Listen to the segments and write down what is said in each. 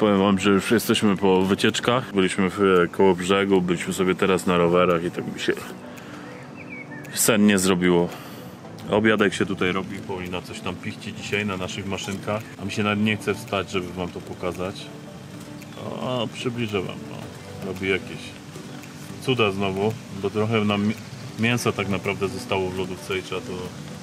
powiem wam, że już jesteśmy po wycieczkach. Byliśmy koło brzegu, byliśmy sobie teraz na rowerach i tak mi się sennie zrobiło. Obiadek się tutaj robi, Paulina coś tam pichci dzisiaj na naszych maszynkach. A mi się nawet nie chce wstać, żeby wam to pokazać. O, przybliżę wam. No. Robi jakieś cuda znowu, bo trochę nam mięsa tak naprawdę zostało w lodówce i trzeba to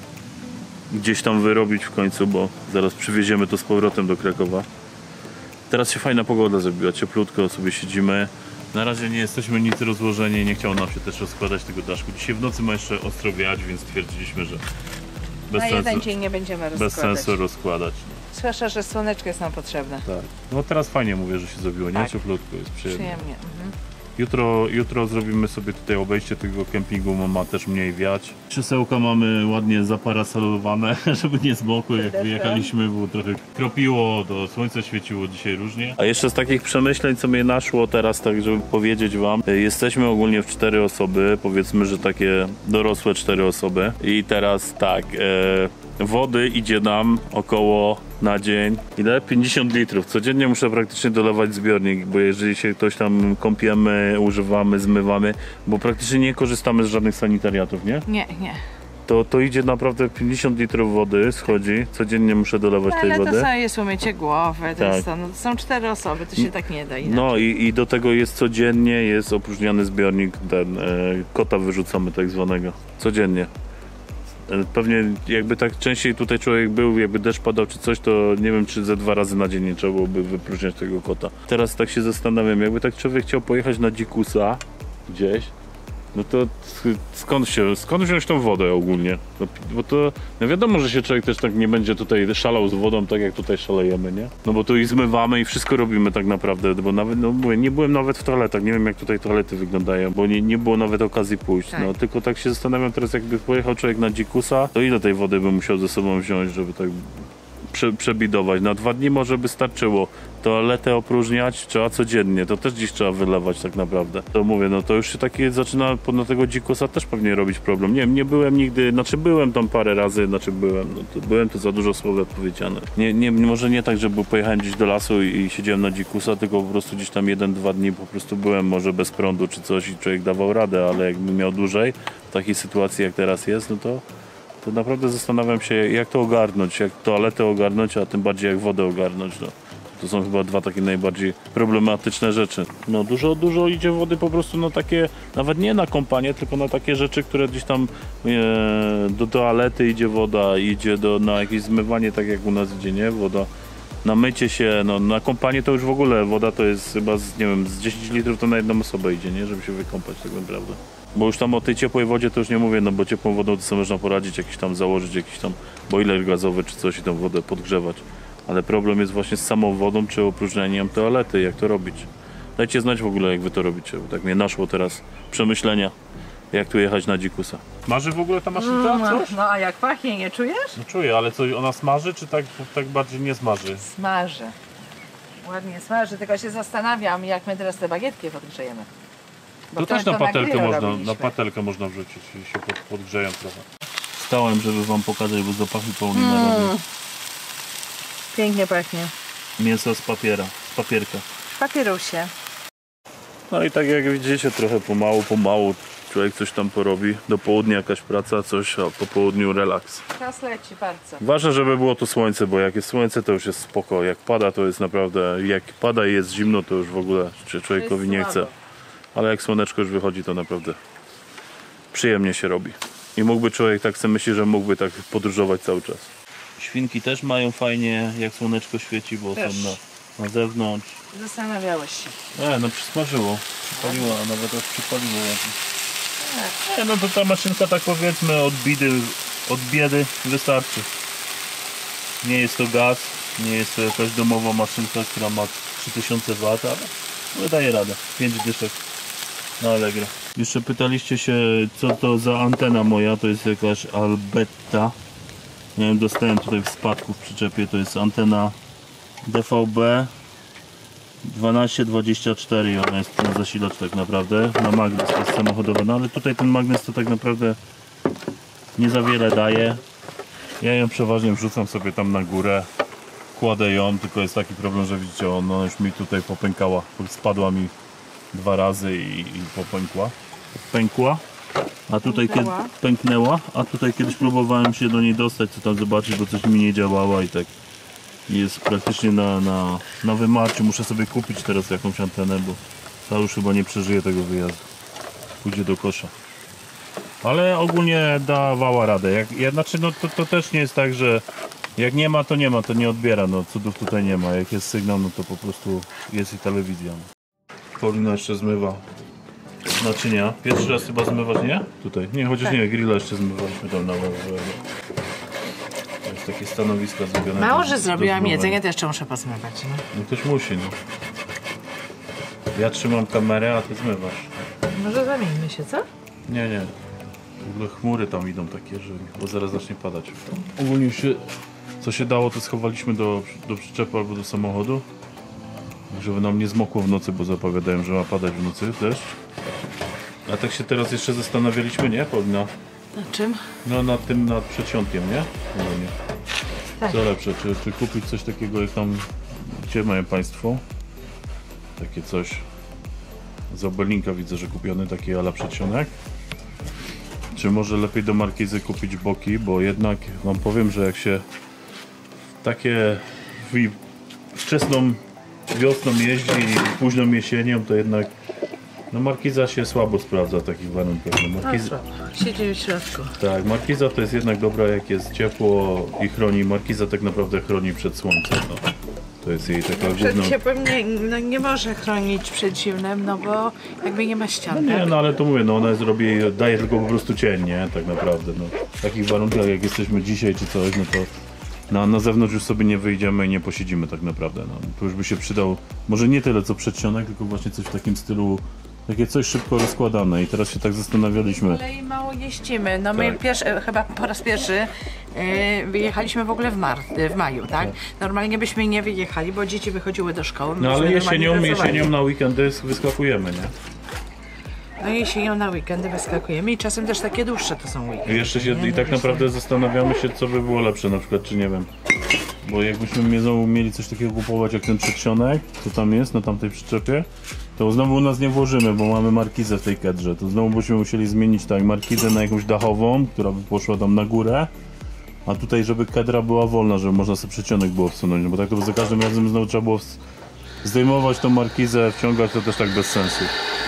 gdzieś tam wyrobić w końcu, bo zaraz przywieziemy to z powrotem do Krakowa. Teraz się fajna pogoda zrobiła, cieplutko sobie siedzimy. Na razie nie jesteśmy nic rozłożeni, nie chciało nam się też rozkładać tego daszku. Dzisiaj w nocy ma jeszcze ostro wiać, więc stwierdziliśmy, że na jeden dzień nie będziemy rozkładać. Bez sensu rozkładać. Słyszę, że słoneczko jest nam potrzebne. Tak. No teraz fajnie mówię, że się zrobiło, nie? Tak. Cieplutko, jest przyjemnie. Mhm. Jutro zrobimy sobie tutaj obejście tego kempingu, ma też mniej wiać. Krzesełka mamy ładnie zaparasolowane, żeby nie zmokły, jak wyjechaliśmy, było trochę kropiło, to słońce świeciło dzisiaj różnie. A jeszcze z takich przemyśleń, co mnie naszło teraz, tak żeby powiedzieć wam, jesteśmy ogólnie w 4 osoby, powiedzmy, że takie dorosłe 4 osoby i teraz tak, wody idzie nam około na dzień, ile? 50 litrów. Codziennie muszę praktycznie dolewać zbiornik, bo jeżeli się ktoś tam kąpiemy, używamy, zmywamy, bo praktycznie nie korzystamy z żadnych sanitariatów, nie? Nie. To idzie naprawdę 50 litrów wody, schodzi. Codziennie muszę dolewać tej wody. Ale to jest umycie głowy, Tak. to są 4 osoby, to się tak nie da inaczej. No i do tego jest codziennie, jest opróżniany zbiornik, kota wyrzucamy tak zwanego. Codziennie. Pewnie jakby tak częściej tutaj człowiek był, jakby deszcz padał czy coś, to nie wiem, czy ze 2 razy na dzień nie trzeba byłoby wypróżniać tego kota. Teraz tak się zastanawiam, jakby tak człowiek chciał pojechać na dzikusa gdzieś, no to skąd wziąć tą wodę ogólnie? Bo to no wiadomo, że się człowiek też tak nie będzie tutaj szalał z wodą, tak jak tutaj szalejemy, nie? No bo tu i zmywamy i wszystko robimy tak naprawdę, bo nawet, no mówię, nie byłem nawet w toaletach, nie wiem jak tutaj toalety wyglądają, bo nie było nawet okazji pójść, tak. No tylko tak się zastanawiam teraz, jakby pojechał człowiek na dzikusa, to ile tej wody by musiał ze sobą wziąć, żeby tak przebidować. Na 2 dni może by starczyło. Toaletę opróżniać trzeba codziennie, to też dziś trzeba wylewać tak naprawdę. To mówię, no to już się takie zaczyna na tego dzikusa też pewnie robić problem. Nie byłem nigdy, byłem tam parę razy, byłem to za dużo słowa powiedziane. Może nie tak, żeby pojechałem gdzieś do lasu i siedziałem na dzikusa, tylko po prostu gdzieś tam 1-2 dni po prostu byłem, może bez prądu czy coś i człowiek dawał radę, ale jakbym miał dłużej w takiej sytuacji jak teraz jest, no to naprawdę zastanawiam się, jak to ogarnąć, jak toaletę ogarnąć, a tym bardziej jak wodę ogarnąć. No. To są chyba 2 takie najbardziej problematyczne rzeczy. No dużo idzie wody po prostu na takie, nawet nie na kąpanie, tylko na takie rzeczy, które gdzieś tam do toalety idzie woda, idzie na jakieś zmywanie, tak jak u nas idzie, nie? Woda na mycie się, no na kąpanie to już w ogóle woda to jest chyba z 10 litrów to na jedną osobę idzie, nie? Żeby się wykąpać tak naprawdę. Bo już tam o tej ciepłej wodzie to już nie mówię, no bo ciepłą wodą to sobie można poradzić, założyć jakiś tam boiler gazowy czy coś i tą wodę podgrzewać. Ale problem jest właśnie z samą wodą czy opróżnianiem toalety, jak to robić. Dajcie znać w ogóle, jak wy to robicie, bo tak mnie naszło teraz przemyślenia, jak tu jechać na dzikusa. Smaży w ogóle ta maszynka coś? No a jak pachnie, nie czujesz? No czuję, ale co, ona smaży czy tak bardziej nie smaży? Smaży. Ładnie smaży, tylko się zastanawiam, jak my teraz te bagietki podgrzejemy. Bo To też na patelkę można wrzucić i się podgrzeją trochę. Stałem, żeby wam pokazać, bo zapachy Paulina robi. Pięknie pachnie. Mięso z papierka. W papierusie. No i tak jak widzicie, trochę pomału człowiek coś tam porobi. Do południa jakaś praca, coś, a po południu relaks. Czas leci bardzo. Ważne, żeby było tu słońce, bo jak jest słońce, to już jest spoko. Jak pada, to jest naprawdę, jak pada i jest zimno, to już w ogóle człowiekowi nie chce. Ale jak słoneczko już wychodzi, to naprawdę przyjemnie się robi. I mógłby człowiek, tak sobie myśli, że mógłby tak podróżować cały czas. Świnki też mają fajnie, jak słoneczko świeci, bo też są na zewnątrz. Zastanawiałeś się. No przysmażyło, przypaliło, a nawet aż przypaliło. No to ta maszynka, tak powiedzmy, od biedy wystarczy. Nie jest to gaz, nie jest to jakaś domowa maszynka, która ma 3000 W, ale daje radę. 5 dyszek na Allegro. Jeszcze pytaliście się, co to za antena moja, to jest jakaś Albetta. Nie wiem, dostałem tutaj w spadku w przyczepie, to jest antena DVB 1224 i ona jest na zasilacz tak naprawdę, na magnes to jest samochodowy, no ale tutaj ten magnes to tak naprawdę nie za wiele daje. Ja ją przeważnie wrzucam sobie tam na górę, rozkładę ją, tylko jest taki problem, że widzicie, ona już mi tutaj popękała. Spadła mi 2 razy i popękła. Pękła. A tutaj pęknęła, a tutaj kiedyś próbowałem się do niej dostać, co tam zobaczyć, bo coś mi nie działało i tak jest praktycznie na wymarciu. Muszę sobie kupić teraz jakąś antenę, bo ta już chyba nie przeżyje tego wyjazdu. Pójdzie do kosza. Ale ogólnie dawała radę. Znaczy no to też nie jest tak, że jak nie ma, to nie ma, to nie odbiera. No cudów tutaj nie ma. Jak jest sygnał, no to po prostu jest i telewizja. Paulina jeszcze zmywa naczynia. Pierwszy raz chyba zmywasz, nie? Tutaj. Nie, chociaż nie, grilla jeszcze zmywaliśmy tam na to jest takie stanowisko zrobione. Mało, że zrobiłam jedzenie, to jeszcze muszę pozmywać. No, no ktoś musi, no. Ja trzymam kamerę, a ty zmywasz. Może zamieńmy się, co? Nie. W ogóle chmury tam idą takie, że bo zaraz zacznie padać. Ogólnie co się dało, to schowaliśmy do przyczepy albo do samochodu, żeby nam nie zmokło w nocy, bo zapowiadają, że ma padać w nocy deszcz. A tak się teraz jeszcze zastanawialiśmy, nie, Paulina? Na czym? No nad przedsionkiem, nie? Ogólnie. Tak. Co lepsze, czy kupić coś takiego, jak tam, gdzie mają Państwo? Takie coś. Z Obelinka widzę, że kupiony taki ala przedsionek. Czy może lepiej do markizy kupić boki, bo jednak wam powiem, że jak się takie wczesną wiosną jeździ i późną jesienią, to jednak no markiza się słabo sprawdza w takich warunkach. No, siedzi w środku. tak, markiza to jest jednak dobra, jak jest ciepło i chroni. Markiza tak naprawdę chroni przed słońcem. No. To jest jej taka główna... Przed ciepłem nie może chronić przed zimnem, no bo jakby nie ma ścian. No nie, no ale to mówię, no ona daje tylko po prostu cień, nie? Tak naprawdę, no. W takich warunkach jak jesteśmy dzisiaj czy coś, no to na zewnątrz już sobie nie wyjdziemy i nie posiedzimy tak naprawdę, no. To już by się przydał, może nie tyle co przedsionek, tylko właśnie coś w takim stylu, takie coś szybko rozkładane i teraz się tak zastanawialiśmy. Ale i mało jeździmy, no my chyba po raz pierwszy wyjechaliśmy w ogóle w maju, tak? Normalnie byśmy nie wyjechali, bo dzieci wychodziły do szkoły. No ale jesienią na weekendy wyskakujemy, nie? No jesienią na weekendy wyskakujemy i czasem też takie dłuższe to są weekendy. I jeszcze się i tak naprawdę zastanawiamy się, co by było lepsze, na przykład, czy nie wiem. Bo jakbyśmy znowu mieli coś takiego kupować jak ten przedsionek, co tam jest na tamtej przyczepie, to znowu u nas nie włożymy, bo mamy markizę w tej kedrze. To znowu byśmy musieli zmienić tak markizę na jakąś dachową, która by poszła tam na górę. A tutaj, żeby kedra była wolna, żeby można sobie przedsionek było wsunąć. No bo tak to za każdym razem znowu trzeba było zdejmować tą markizę, wciągać, to też tak bez sensu.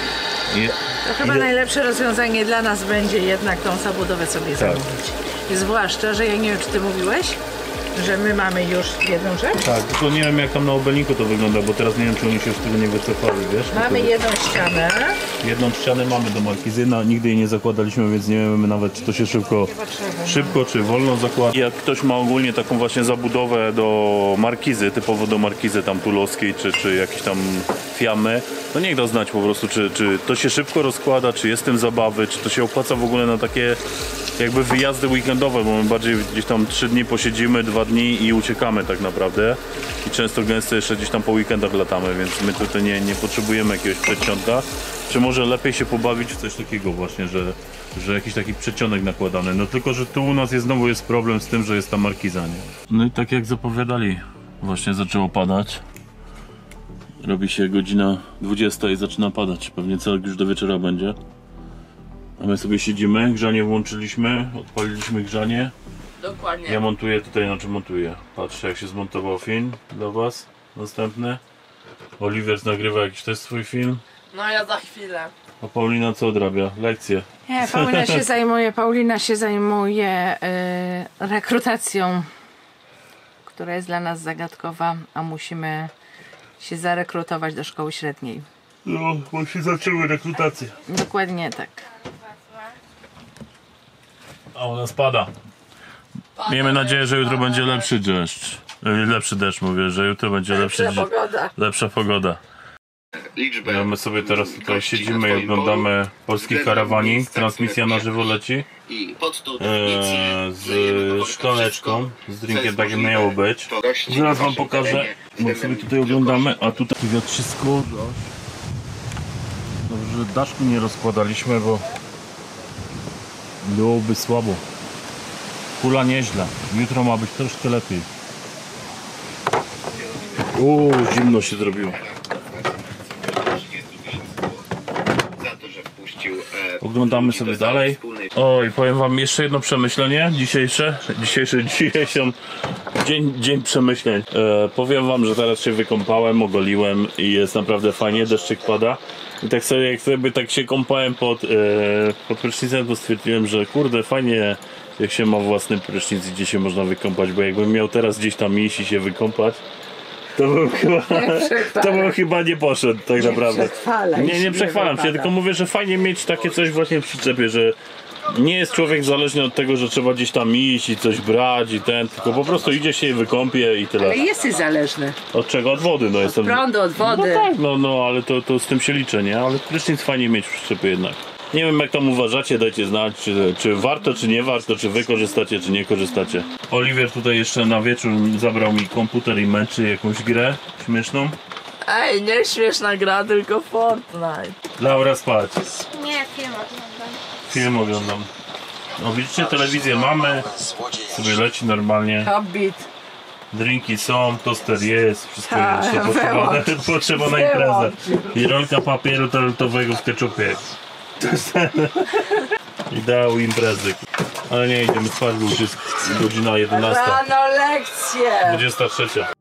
To chyba najlepsze rozwiązanie dla nas będzie jednak tą zabudowę sobie zamówić. I zwłaszcza, że ja nie wiem, czy ty mówiłeś, że my mamy już jedną rzecz? Tak, tylko nie wiem jak tam na Obelinku to wygląda, bo teraz nie wiem, czy oni się już tego nie wycofali, wiesz? Mamy jedną ścianę. Jedną ścianę mamy do markizy, nigdy jej nie zakładaliśmy, więc nie wiemy nawet, czy to się szybko czy wolno zakłada. Jak ktoś ma ogólnie taką właśnie zabudowę do markizy, typowo do markizy tam tulowskiej, czy jakieś tam fiamy, to niech da znać po prostu, czy to się szybko rozkłada, czy jest tym zabawy, czy to się opłaca w ogóle na takie jakby wyjazdy weekendowe, bo my bardziej gdzieś tam 3 dni posiedzimy, 2 dni i uciekamy tak naprawdę. I często gęsto jeszcze gdzieś tam po weekendach latamy, więc my tutaj nie potrzebujemy jakiegoś przedsionka. Czy może lepiej się pobawić w coś takiego właśnie, że jakiś taki przedsionek nakładany. No tylko, że tu u nas znowu jest problem z tym, że jest ta markiza, nie? No i tak jak zapowiadali, właśnie zaczęło padać. Robi się godzina 20 i zaczyna padać. Pewnie już do wieczora będzie. A my sobie siedzimy, grzanie włączyliśmy, odpaliliśmy grzanie. Dokładnie. Ja montuję tutaj, montuję. Patrzcie jak się zmontował film dla was. Następny. Oliver nagrywa jakiś też swój film. No ja za chwilę. A Paulina co odrabia? Lekcje. Nie, Paulina się zajmuje rekrutacją, która jest dla nas zagadkowa, a musimy się zarekrutować do szkoły średniej. No, bo się zaczęły rekrutacje. Dokładnie tak. A u nas pada. Miejmy nadzieję, że jutro będzie lepszy deszcz. Lepszy deszcz mówię, że jutro będzie lepsza pogoda. Ja my sobie teraz tutaj siedzimy i oglądamy polski karawanik. Transmisja na żywo leci. Z szklaneczką, z drinkiem, tak jak miało być. Zaraz wam pokażę, bo sobie tutaj oglądamy, a tutaj wiatr się skurza. Dobrze, że daszku nie rozkładaliśmy, bo byłoby słabo. Kula nieźle. Jutro ma być troszkę lepiej. Zimno się zrobiło. Oglądamy sobie dalej. Oj, powiem wam jeszcze jedno przemyślenie dzisiejszy dzień przemyśleń. Powiem wam, że teraz się wykąpałem, ogoliłem i jest naprawdę fajnie, deszczyk pada. I tak sobie, jak sobie tak się kąpałem pod prysznicem, to stwierdziłem, że kurde, fajnie jak się ma własny prysznic i gdzie się można wykąpać, bo jakbym miał teraz gdzieś tam iść i się wykąpać, to bym chyba nie poszedł tak naprawdę. Nie przechwalam się, tylko mówię, że fajnie mieć takie coś właśnie w przyczepie, że nie jest człowiek zależny od tego, że trzeba gdzieś tam iść i coś brać i tylko po prostu idzie się i wykąpie i tyle. Ale jesteś zależny. Od czego? Od wody, no jestem. Prądu, od wody. No tak, no ale to z tym się liczę, nie? Ale prysznic fajnie mieć w przyczepie jednak. Nie wiem jak tam uważacie, dajcie znać, czy warto, czy nie warto, czy wy korzystacie, czy nie korzystacie. Oliwier tutaj jeszcze na wieczór zabrał mi komputer i męczy jakąś grę śmieszną. Ej, nie śmieszna gra, tylko Fortnite. Laura spać. Nie, film oglądam. Film oglądam. No widzicie, telewizję mamy, sobie leci normalnie. Hobbit. Drinki są, toster jest, wszystko jest, co potrzeba na imprezę. I rolka papieru toaletowego w keczupie. Ideał imprezy. Ale nie, idziemy spać, bo już jest godzina 11. Rano lekcje. 23.